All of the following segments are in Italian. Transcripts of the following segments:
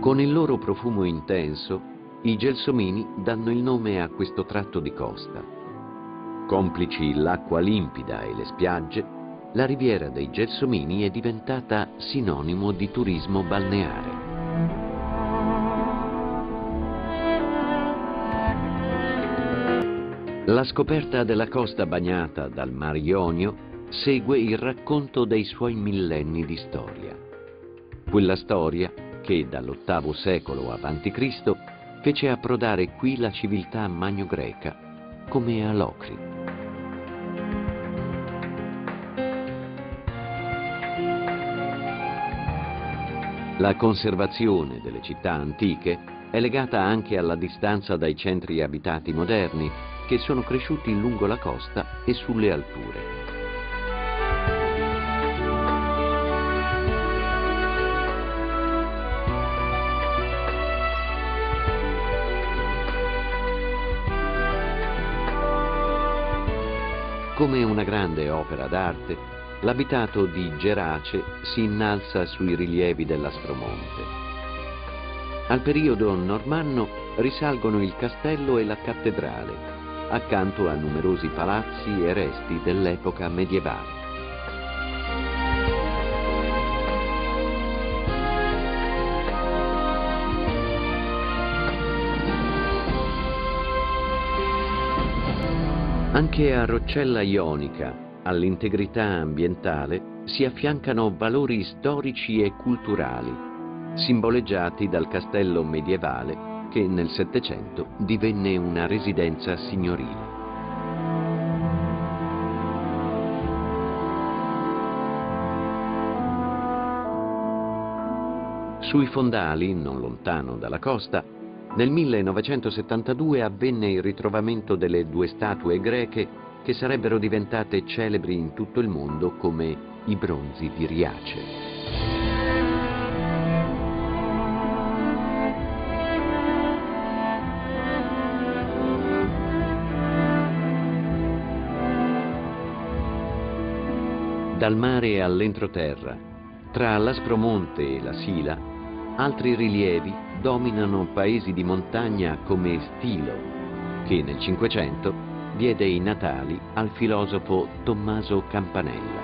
Con il loro profumo intenso, i gelsomini danno il nome a questo tratto di costa. Complici l'acqua limpida e le spiagge, la riviera dei Gelsomini è diventata sinonimo di turismo balneare. La scoperta della costa bagnata dal Mar Ionio segue il racconto dei suoi millenni di storia. Quella storia che dall'VIII secolo a.C. fece approdare qui la civiltà magno-greca, come a Locri. La conservazione delle città antiche è legata anche alla distanza dai centri abitati moderni, che sono cresciuti lungo la costa e sulle alture. Come una grande opera d'arte, l'abitato di Gerace si innalza sui rilievi dell'Aspromonte. Al periodo normanno risalgono il castello e la cattedrale, accanto a numerosi palazzi e resti dell'epoca medievale. Anche a Roccella Ionica, all'integrità ambientale, si affiancano valori storici e culturali, simboleggiati dal castello medievale che nel Settecento divenne una residenza signorile. Sui fondali, non lontano dalla costa, nel 1972 avvenne il ritrovamento delle due statue greche che sarebbero diventate celebri in tutto il mondo come i bronzi di Riace. Dal mare all'entroterra, tra l'Aspromonte e la Sila, altri rilievi dominano paesi di montagna come Stilo, che nel Cinquecento diede i natali al filosofo Tommaso Campanella.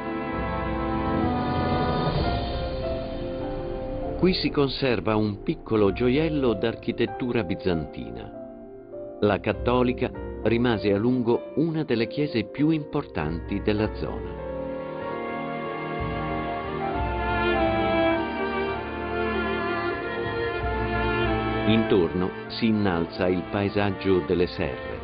Qui si conserva un piccolo gioiello d'architettura bizantina. La Cattolica rimase a lungo una delle chiese più importanti della zona. Intorno si innalza il paesaggio delle serre.